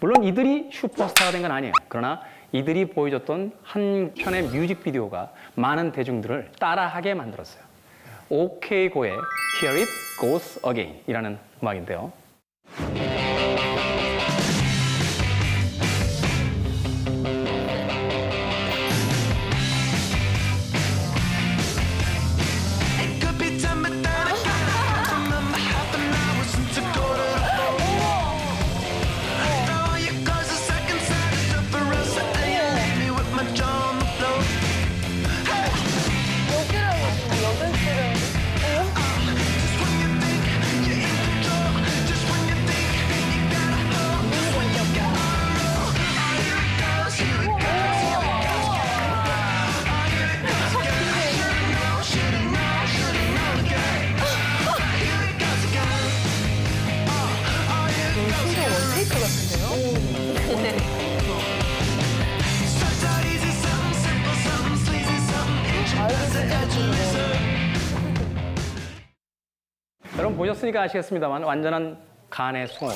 물론 이들이 슈퍼스타가 된 건 아니에요. 그러나 이들이 보여줬던 한 편의 뮤직비디오가 많은 대중들을 따라하게 만들었어요. OK 고의 Here It Goes Again 이라는 음악인데요. 여러분 보셨으니까 아시겠습니다만 완전한 간의 숭어들.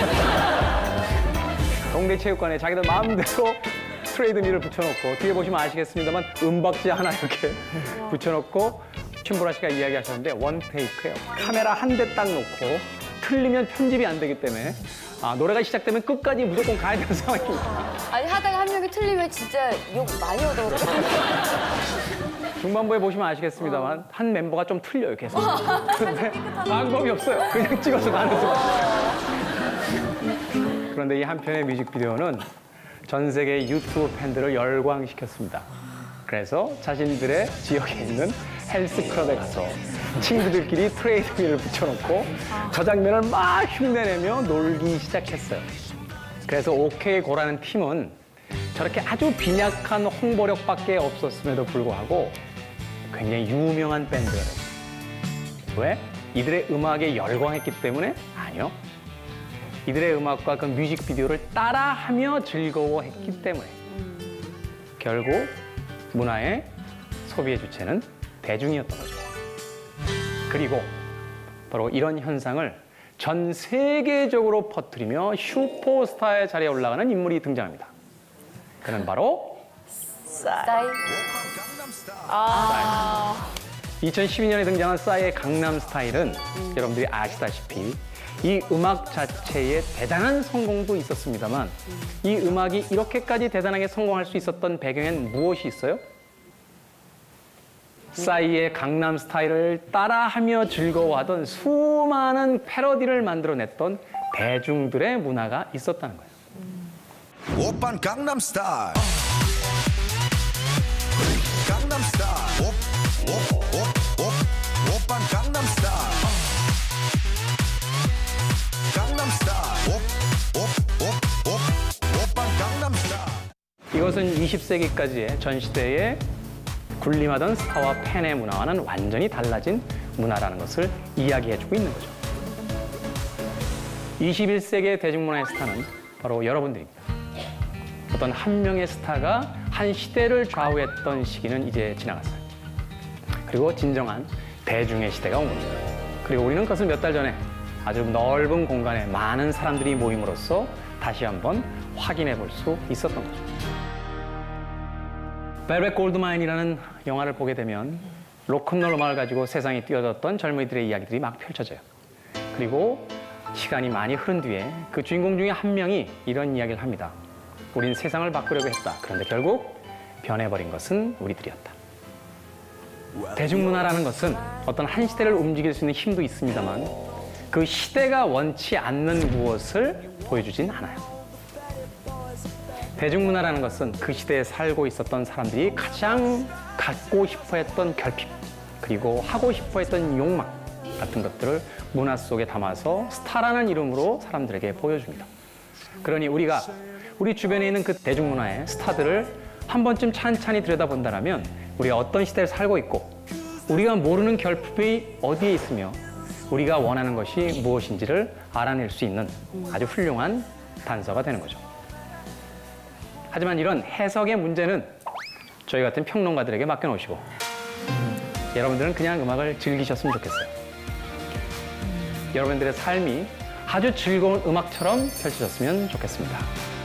동네 체육관에 자기들 마음대로 트레이드밀을 붙여놓고 뒤에 보시면 아시겠습니다만 음박지 하나 이렇게 붙여놓고 춘보라 씨가 이야기하셨는데 원테이크예요. 카메라 한 대 딱 놓고 틀리면 편집이 안 되기 때문에 노래가 시작되면 끝까지 무조건 가야 되는 상황입니다. 아니 하다가 한 명이 틀리면 진짜 욕 많이 얻어먹어요. 중반부에 보시면 아시겠습니다만 한 멤버가 좀 틀려요 계속. 그런데 방법이 없어요. 그냥 찍어서 가는 수가. 그런데 이 한 편의 뮤직비디오는 전 세계 유튜브 팬들을 열광시켰습니다. 그래서 자신들의 지역에 있는 헬스클럽에 가서 친구들끼리 트레이드밀을 붙여놓고 저 장면을 막 흉내내며 놀기 시작했어요. 그래서 OK 고라는 팀은 저렇게 아주 빈약한 홍보력밖에 없었음에도 불구하고 굉장히 유명한 밴드가 됐어요. 왜? 이들의 음악에 열광했기 때문에? 아니요. 이들의 음악과 그 뮤직비디오를 따라하며 즐거워했기 때문에. 결국 문화의 소비의 주체는 대중이었던 거죠. 그리고 바로 이런 현상을 전 세계적으로 퍼뜨리며 슈퍼스타의 자리에 올라가는 인물이 등장합니다. 그는 바로 싸이. 2012년에 등장한 싸이의 강남스타일은 여러분들이 아시다시피 이 음악 자체에 대단한 성공도 있었습니다만 이 음악이 이렇게까지 대단하게 성공할 수 있었던 배경엔 무엇이 있어요? 싸이의 강남스타일을 따라하며 즐거워하던 수많은 패러디를 만들어냈던 대중들의 문화가 있었다는 거예요. 오빤 강남스타일 강남스타일 오빤 강남스타일 강남스타일 오빤 강남스타일. 이것은 20세기까지의 전 시대의 군림하던 스타와 팬의 문화와는 완전히 달라진 문화라는 것을 이야기해주고 있는 거죠. 21세기의 대중문화의 스타는 바로 여러분들입니다. 어떤 한 명의 스타가 한 시대를 좌우했던 시기는 이제 지나갔어요. 그리고 진정한 대중의 시대가 온 겁니다. 그리고 우리는 그것을 몇 달 전에 아주 넓은 공간에 많은 사람들이 모임으로써 다시 한번 확인해 볼 수 있었던 거죠. 벨벳 골드마인이라는 영화를 보게 되면 로큰롤 음악을 가지고 세상에 뛰어들었던 젊은이들의 이야기들이 막 펼쳐져요. 그리고 시간이 많이 흐른 뒤에 그 주인공 중에 한 명이 이런 이야기를 합니다. 우린 세상을 바꾸려고 했다. 그런데 결국 변해버린 것은 우리들이었다. 대중문화라는 것은 어떤 한 시대를 움직일 수 있는 힘도 있습니다만 그 시대가 원치 않는 무엇을 보여주진 않아요. 대중문화라는 것은 그 시대에 살고 있었던 사람들이 가장 갖고 싶어 했던 결핍, 그리고 하고 싶어 했던 욕망 같은 것들을 문화 속에 담아서 스타라는 이름으로 사람들에게 보여줍니다. 그러니 우리가 우리 주변에 있는 그 대중문화의 스타들을 한 번쯤 찬찬히 들여다본다면 우리가 어떤 시대를 살고 있고 우리가 모르는 결핍이 어디에 있으며 우리가 원하는 것이 무엇인지를 알아낼 수 있는 아주 훌륭한 단서가 되는 거죠. 하지만 이런 해석의 문제는 저희 같은 평론가들에게 맡겨놓으시고 여러분들은 그냥 음악을 즐기셨으면 좋겠어요. 여러분들의 삶이 아주 즐거운 음악처럼 펼쳐졌으면 좋겠습니다.